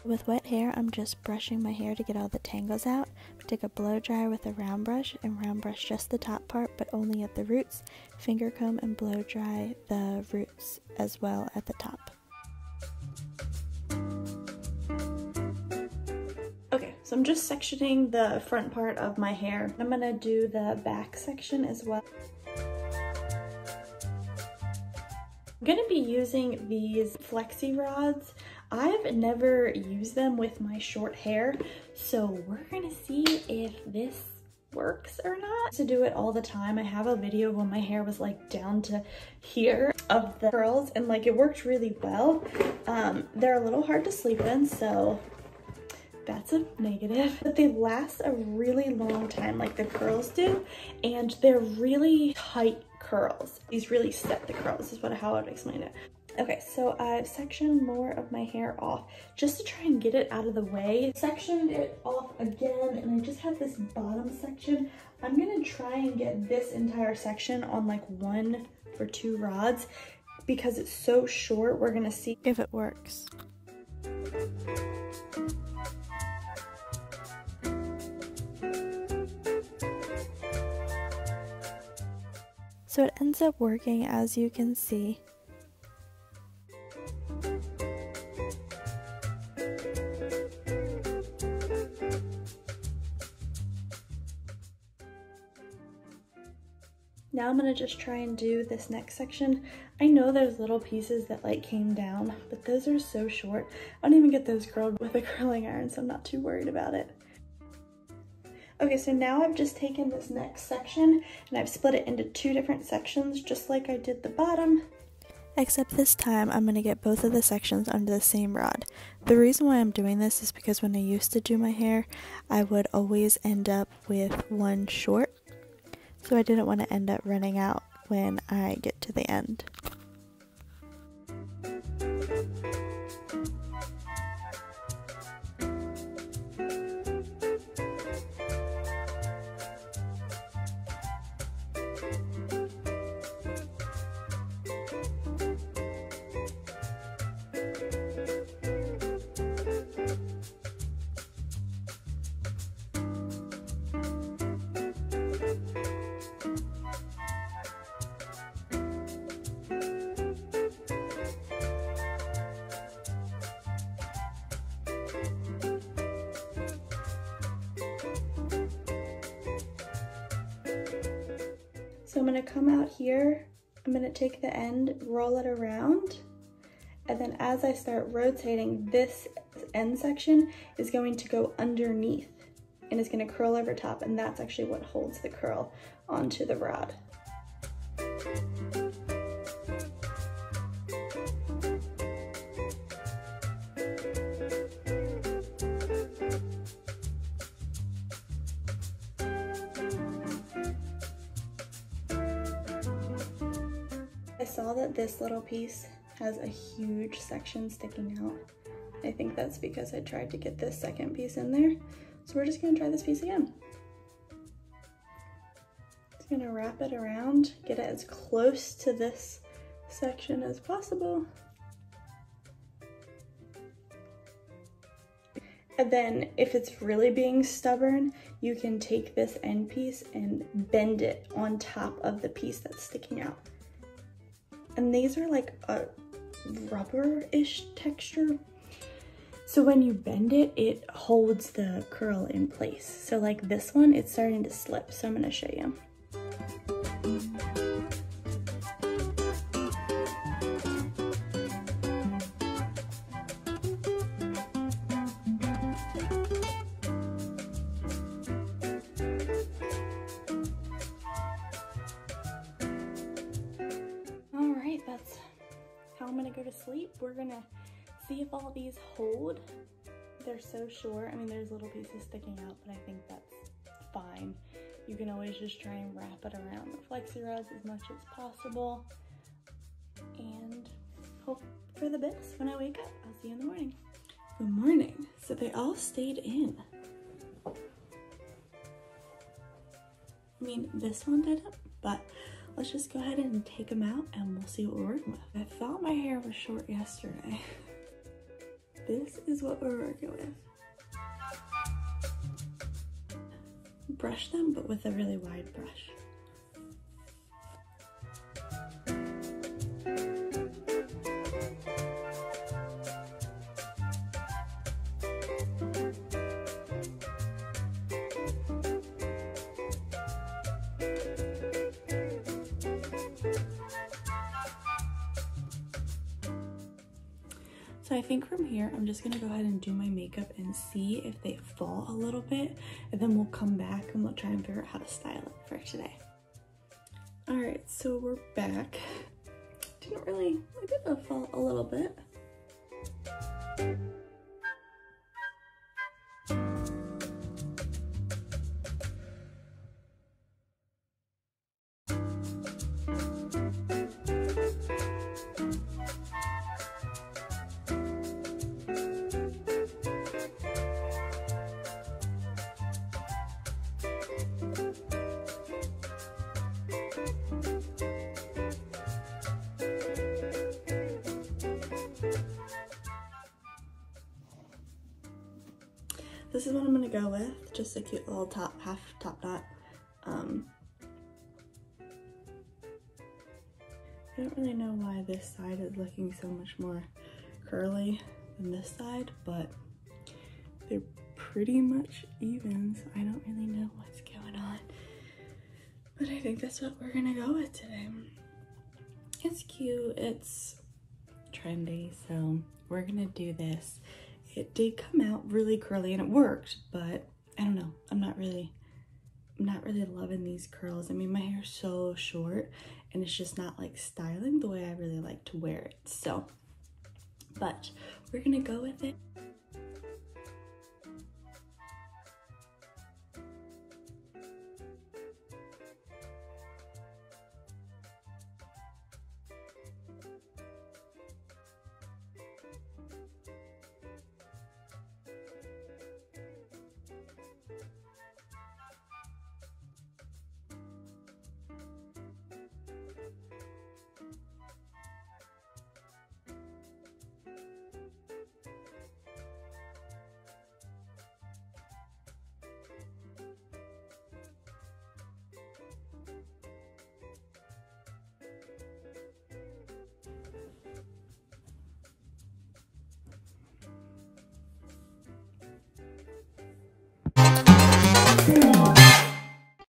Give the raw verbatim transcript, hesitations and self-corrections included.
with wet hair, I'm just brushing my hair to get all the tangles out. Take a blow dryer with a round brush and round brush just the top part, but only at the roots. Finger comb and blow dry the roots as well at the top. Okay, so I'm just sectioning the front part of my hair. I'm gonna do the back section as well. I'm gonna be using these flexi rods. I've never used them with my short hair, so we're gonna see if this works or not. To do it all the time, I have a video when my hair was like down to here of the curls, and like it worked really well. Um, they're a little hard to sleep in, so that's a negative, but they last a really long time like the curls do, and they're really tight curls. These really set the curls is what how I would explain it. Okay, so I've sectioned more of my hair off just to try and get it out of the way. Sectioned it off again, and I just have this bottom section. I'm gonna try and get this entire section on like one or two rods because it's so short. We're gonna see if it works. So it ends up working, as you can see. Now I'm gonna just try and do this next section. I know there's little pieces that like came down, but those are so short. I don't even get those curled with a curling iron, so I'm not too worried about it. Okay, so now I've just taken this next section and I've split it into two different sections, just like I did the bottom. Except this time I'm going to get both of the sections under the same rod. The reason why I'm doing this is because when I used to do my hair, I would always end up with one short. So I didn't want to end up running out when I get to the end. So I'm going to come out here, I'm going to take the end, roll it around, and then as I start rotating, this end section is going to go underneath and it's going to curl over top, and that's actually what holds the curl onto the rod. I saw that this little piece has a huge section sticking out. I think that's because I tried to get this second piece in there. So we're just gonna try this piece again. Just gonna wrap it around, get it as close to this section as possible. And then if it's really being stubborn, you can take this end piece and bend it on top of the piece that's sticking out. And these are like a rubber-ish texture. So when you bend it, it holds the curl in place. So like this one, it's starting to slip. So I'm gonna show you. All right, that's how I'm gonna go to sleep. We're gonna see if all these hold. They're so short. I mean, there's little pieces sticking out, but I think that's fine. You can always just try and wrap it around the flexi rods as much as possible and hope for the best. When I wake up, I'll see you in the morning. Good morning. So they all stayed in. I mean, this one didn't, but let's just go ahead and take them out and we'll see what we're working with. I thought my hair was short yesterday. this is what we're working with. Brush them, but with a really wide brush. So I think from here, I'm just gonna go ahead and do my makeup and see if they fall a little bit, and then we'll come back and we'll try and figure out how to style it for today. All right, so we're back. Didn't really, I did fall a little bit. This is what I'm gonna go with, just a cute little top, half top knot. Um, I don't really know why this side is looking so much more curly than this side, but they're pretty much even, so I don't really know what's going on. But I think that's what we're gonna go with today. It's cute, it's trendy, so we're gonna do this. It did come out really curly and it worked, but I don't know. I'm not really, I'm not really loving these curls. I mean, my hair's so short and it's just not like styling the way I really like to wear it. So, but we're gonna go with it.